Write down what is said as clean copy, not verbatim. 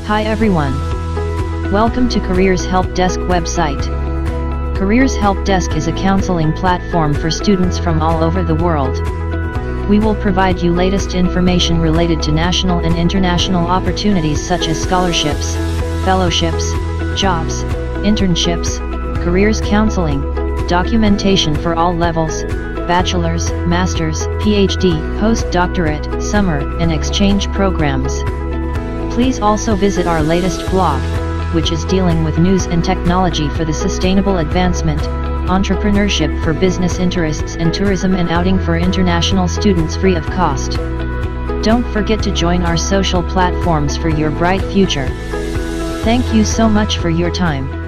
Hi everyone. Welcome to Careers Help Desk website. Careers Help Desk is a counseling platform for students from all over the world. We will provide you latest information related to national and international opportunities such as scholarships, fellowships, jobs, internships, careers counseling, documentation for all levels, bachelor's, master's, PhD, postdoctorate, summer, and exchange programs. Please also visit our latest blog, which is dealing with news and technology for the sustainable advancement, entrepreneurship for business interests and tourism and outing for international students free of cost. Don't forget to join our social platforms for your bright future. Thank you so much for your time.